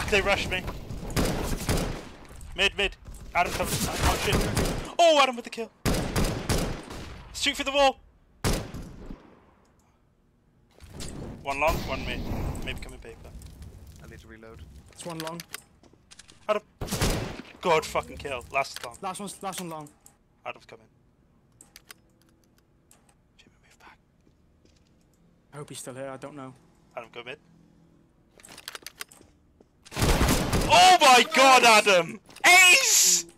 Fuck, they rushed me. Mid. Adam covered. Oh shit. Oh, Adam with the kill. Shoot through the wall. One long, one mid. Maybe coming paper. I need to reload. It's one long. Adam. Good fucking kill. Last long. Last one long. Adam's coming. Jimmy, move back. I hope he's still here. I don't know. Adam, go mid. Oh my god, Adam! Ace!